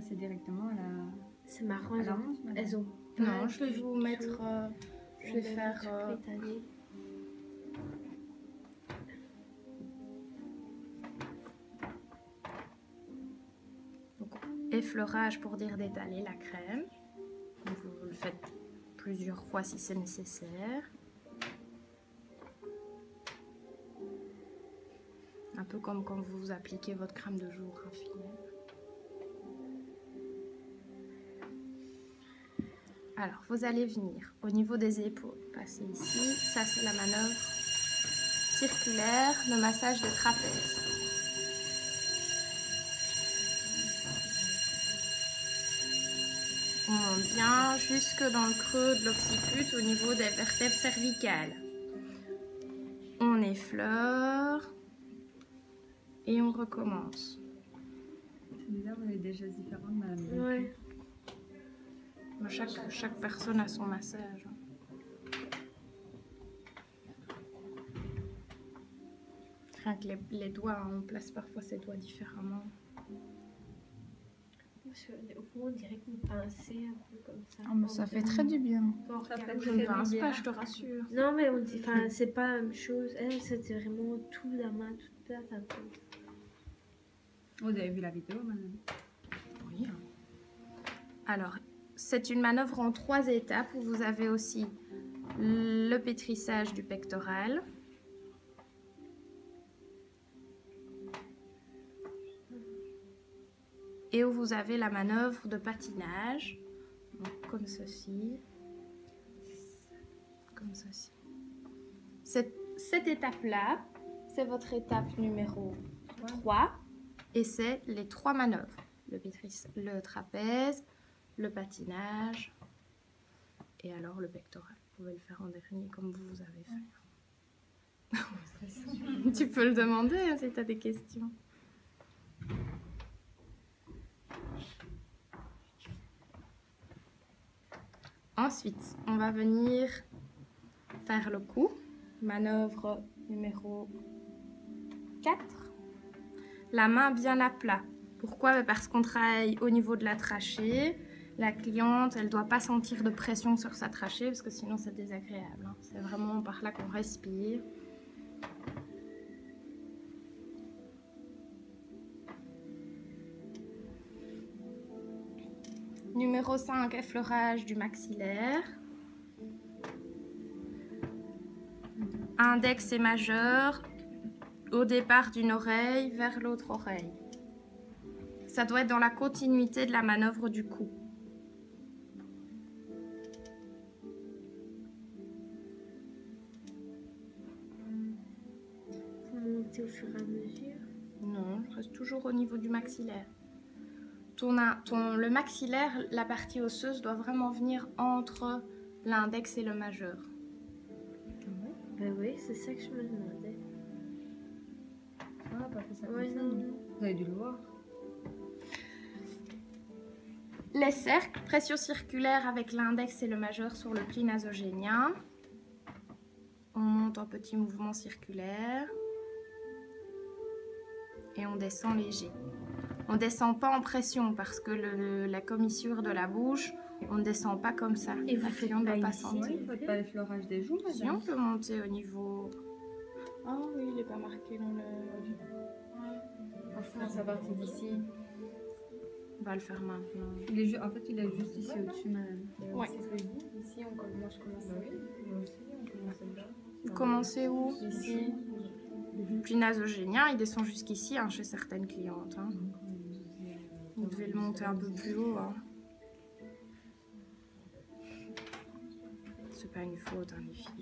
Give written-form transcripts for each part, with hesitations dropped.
passer directement à la... C'est marrant, à la ronce, madame. elles ont Non, je vais vous mettre... je vais faire... donc, effleurage pour dire d'étaler la crème. Donc, vous le faites plusieurs fois si c'est nécessaire. Un peu comme quand vous appliquez votre crème de jour raffinée. Alors, vous allez venir au niveau des épaules. Passez ici. Ça, c'est la manœuvre circulaire, le massage des trapèzes. On monte bien jusque dans le creux de l'occiput au niveau des vertèbres cervicales. On effleure et on recommence. C'est bizarre, vous avez des gestes différents de madame. Ouais. Chaque personne a son massage. Rien que les doigts, on place parfois ses doigts différemment. Au fond, on dirait que vous pincez un peu comme ça. Oh, mais ça fait très du bien. Je ne pince pas, je te rassure. Non, mais on dit, enfin, c'est pas la même chose. Elle, c'était vraiment tout la main, toute là, un peu. Vous avez vu la vidéo, madame? Oui. Alors, c'est une manœuvre en 3 étapes où vous avez aussi le pétrissage du pectoral. Et où vous avez la manœuvre de patinage, donc comme ceci. Comme ceci. Cette étape-là, c'est votre étape numéro 3. Et c'est les 3 manœuvres. Le trapèze, le patinage et alors le pectoral. Vous pouvez le faire en dernier comme vous avez fait. Tu peux le demander hein, si tu as des questions. Ensuite, on va venir faire le cou. Manœuvre numéro 4. La main bien à plat. Pourquoi? Parce qu'on travaille au niveau de la trachée. La cliente, elle ne doit pas sentir de pression sur sa trachée parce que sinon c'est désagréable. Hein. C'est vraiment par là qu'on respire. Numéro 5, effleurage du maxillaire. Index et majeur au départ d'une oreille vers l'autre oreille. Ça doit être dans la continuité de la manœuvre du cou. Vous montez au fur et à mesure? Non, je reste toujours au niveau du maxillaire. Le maxillaire, la partie osseuse doit vraiment venir entre l'index et le majeur. Ben oui, c'est ça que je me demandais. On n'a pas fait ça Ouais, comme ça. non, non. Vous avez dû le voir. Les cercles, pression circulaire avec l'index et le majeur sur le pli nasogénien. On monte en petit mouvement circulaire. Et on descend léger. On ne descend pas en pression parce que la commissure de la bouche, on ne descend pas comme ça. Et vous La faites cliente ne pas doit pas ici? sentir. Oui, vous faites pas l'effleurage des joues, Si on madame? peut monter au niveau... Ah oui, il n'est pas marqué dans le... Enfin, sa partie d'ici. On va le faire maintenant. En fait, il est juste ici au-dessus, madame. Ouais. C'est ce que je dis. Ici, moi, je commence à... Moi aussi, on commence là. Vous commencez où? Ici. Le pli nasogénien, il descend jusqu'ici hein, chez certaines clientes. Hein. Vous devez le monter un peu plus haut. Hein. C'est pas une faute, hein, les filles.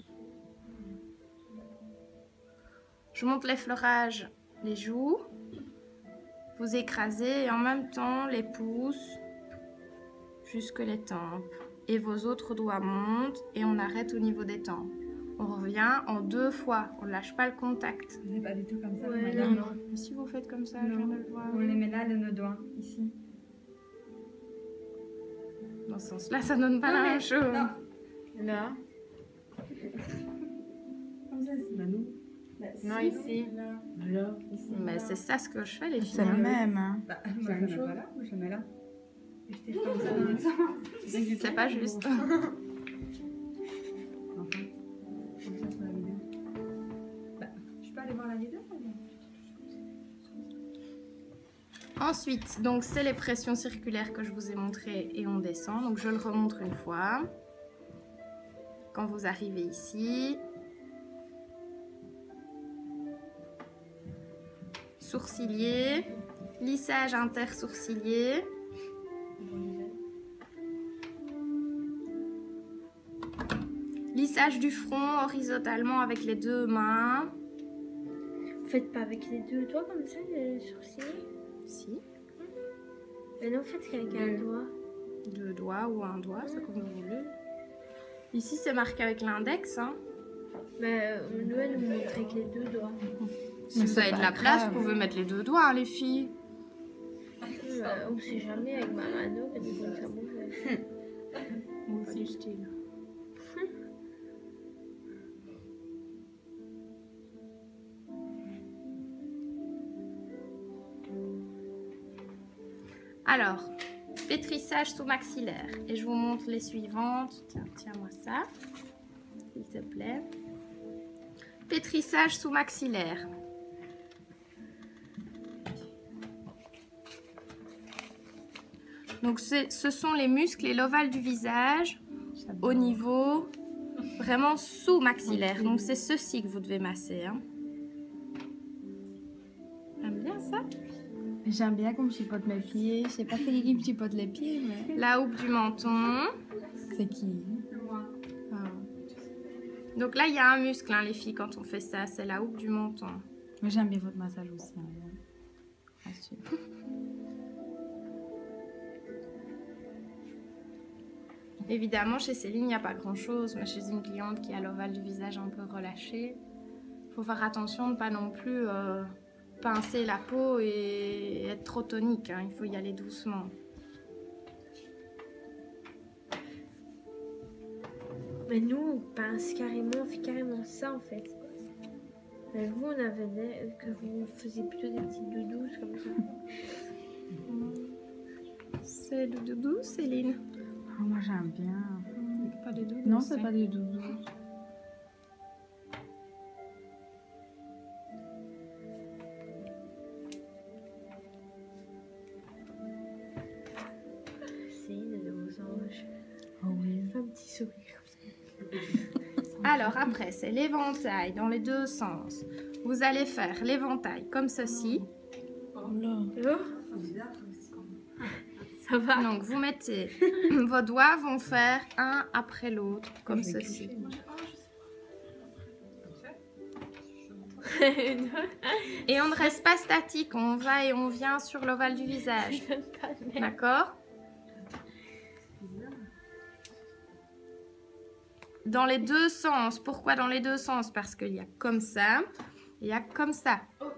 Je monte l'effleurage, les joues. Vous écrasez et en même temps les pouces jusque les tempes. Et vos autres doigts montent et on arrête au niveau des tempes. On revient en 2 fois. On ne lâche pas le contact. C'est pas du tout comme ça, Ouais, madame. Non. Mais si vous faites comme ça, je Non. viens de le voir. On les met là, de nos doigts, ici. Dans ce sens-là, ça donne pas la même chose. Non. Là. Comme ça, c'est nous. Non, ici. Là. Ici. Mais c'est ça ce que je fais, les filles. C'est le même. Hein. Bah, moi, je le mets pas là, moi, je le mets là. Je t'ai fait comme ça dans le sens. C'est pas juste. Enfin, comme ça sur la vidéo. Bah, je peux aller voir la vidéo ou non? Ensuite, donc c'est les pressions circulaires que je vous ai montrées et on descend. Donc je le remontre une fois. Quand vous arrivez ici, sourcilier, lissage intersourcilier. Lissage du front horizontalement avec les deux mains. Vous faites pas avec les deux doigts comme ça, les sourcils? Si. Mais non, faites qu'avec un doigt. Deux doigts ou un doigt, c'est comme vous voulez. Ici, c'est marqué avec l'index. Hein. Mais nous, elle nous montre avec les deux doigts. Si vous avez de la place, vous pouvez mettre les deux doigts, hein, les filles. On sait jamais avec ma mano que des fois ça bouge. Pas du style. Alors, pétrissage sous-maxillaire. Et je vous montre les suivantes. Tiens-moi ça, s'il te plaît. Pétrissage sous-maxillaire. Donc, ce sont les muscles et l'ovale du visage au niveau vraiment sous-maxillaire. Donc, c'est ceci que vous devez masser. Hein. T'aimes bien ça? J'aime bien qu'on me chipote mes pieds. Je sais pas fait qui me chipote les pieds, mais... La houppe du menton. C'est qui? Moi. Ah. Donc là, il y a un muscle, hein, les filles, quand on fait ça. C'est la houppe du menton. Moi, j'aime bien votre massage aussi. Hein, rassure. Évidemment, chez Céline, il n'y a pas grand-chose. Mais chez une cliente qui a l'ovale du visage un peu relâché, il faut faire attention de ne pas non plus pincer la peau et être trop tonique. Hein. Il faut y aller doucement. Mais nous, on pince carrément, on fait carrément ça en fait. Mais vous, on avait que vous faisiez plutôt des petites doudous comme ça. C'est de doudou, Céline? Oh, moi, j'aime bien. Pas de doudou. Non, c'est pas des doudous. C'est une de vos anges. Oh oui. Fais un petit sourire comme ça. Alors après, c'est l'éventail dans les deux sens. Vous allez faire l'éventail comme ceci. Oh là. Oh, ça va. Donc vous mettez, vos doigts vont faire un après l'autre, comme ceci. Et on ne reste pas statique, on va et on vient sur l'ovale du visage. D'accord? Dans les deux sens. Pourquoi dans les deux sens? Parce qu'il y a comme ça, et il y a comme ça. Oh.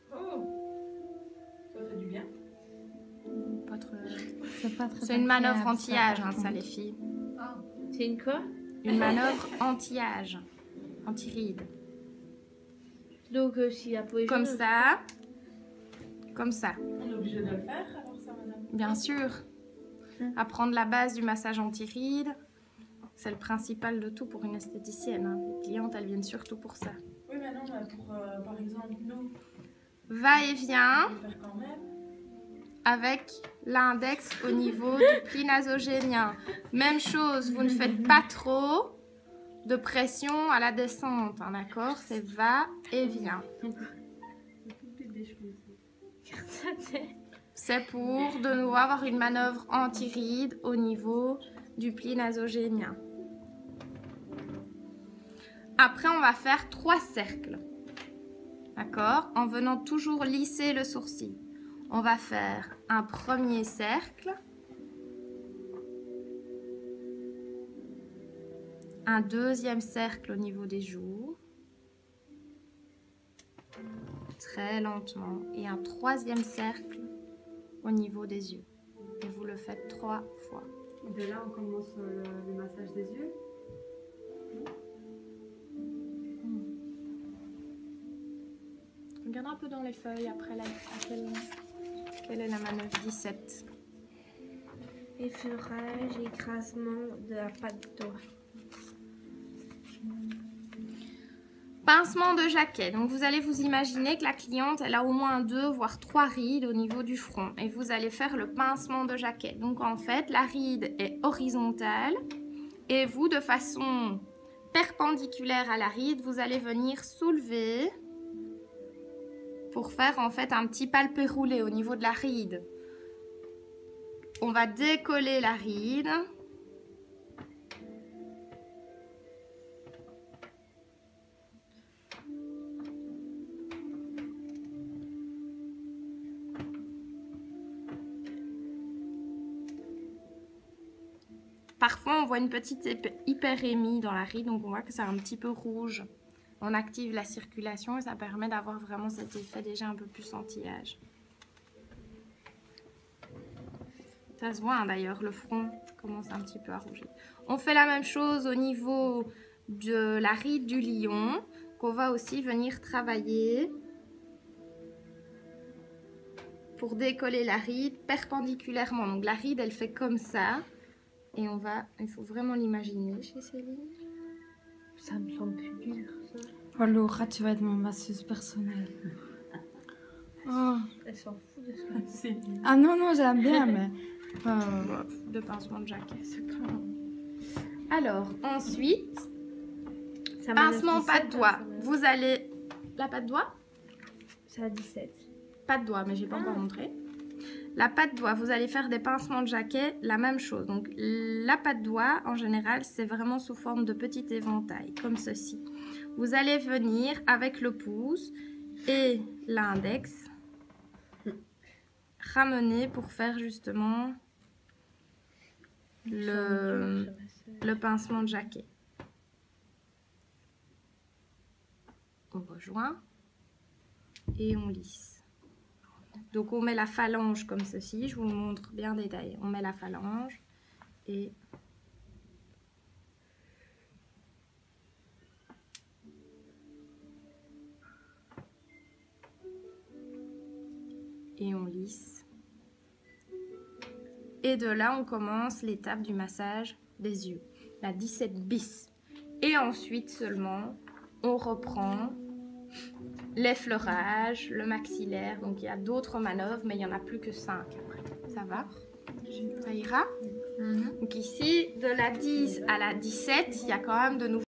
Ça fait du bien. Pas trop- C'est pas très C'est une manœuvre agréable, anti-âge, par hein, ça contre. les filles. Ah. C'est une quoi? Une manœuvre anti-âge, anti-ride. Donc, si la peau est Comme jaune, ça, comme ça. On est obligé de le faire alors ça, madame? Bien sûr. Apprendre la base du massage anti-ride, c'est le principal de tout pour une esthéticienne. Hein. Les clientes, elles viennent surtout pour ça. Oui, mais non, mais pour, par exemple, nous, Va-et-vient on peut le faire quand même. avec l'index au niveau du pli nasogénien. Même chose, vous ne faites pas trop de pression à la descente, hein, d'accord? C'est va-et-vient. C'est pour de nouveau avoir une manœuvre anti-ride au niveau du pli nasogénien. Après, on va faire 3 cercles. D'accord? En venant toujours lisser le sourcil. On va faire un premier cercle. Un deuxième cercle au niveau des joues. Très lentement. Et un troisième cercle au niveau des yeux. Et vous le faites 3 fois. De là, on commence le massage des yeux. Regarde un peu dans les feuilles après quelle est la manœuvre 17. effleurage et écrasement de la pâte d'oie. Pincement de jaquet. Donc vous allez vous imaginer que la cliente, elle a au moins 2 voire 3 rides au niveau du front. Et vous allez faire le pincement de jaquet. Donc en fait, la ride est horizontale. Et vous, de façon perpendiculaire à la ride, vous allez venir soulever pour faire en fait un petit palpé roulé au niveau de la ride. On va décoller la ride. Parfois, on voit une petite hyperémie dans la ride, donc on voit que c'est un petit peu rouge. On active la circulation et ça permet d'avoir vraiment cet effet déjà un peu plus anti-âge. Ça se voit hein, d'ailleurs, le front commence un petit peu à rougir. On fait la même chose au niveau de la ride du lion, qu'on va aussi venir travailler pour décoller la ride perpendiculairement. Donc la ride, elle fait comme ça. Et on va, il faut vraiment l'imaginer chez Céline. Ça me semble plus dur, ça. Oh Laura, tu vas être mon masseuse personnelle. Oh. Elle s'en fout de ça. Ah non, non, j'aime bien, mais... De pincement de jaquet, c'est pas... Alors, ensuite, pincement pas de doigt. Vous allez... La patte doigt? C'est à 17. Pas de doigt, mais j'ai pas encore montré. La patte doigt, vous allez faire des pincements de jaquet, la même chose. Donc la patte doigt, en général, c'est vraiment sous forme de petit éventail, comme ceci. Vous allez venir avec le pouce et l'index ramener pour faire justement le pincement de jaquet. On rejoint et on lisse. Donc on met la phalange comme ceci, je vous montre bien détaillé. On met la phalange et on lisse. Et de là on commence l'étape du massage des yeux, la 17 bis. Et ensuite seulement on reprend l'effleurage, le maxillaire, donc il y a d'autres manœuvres, mais il n'y en a plus que 5 après. Ça va? Ça ira? Donc ici, de la 10 à la 17, il y a quand même de nouveaux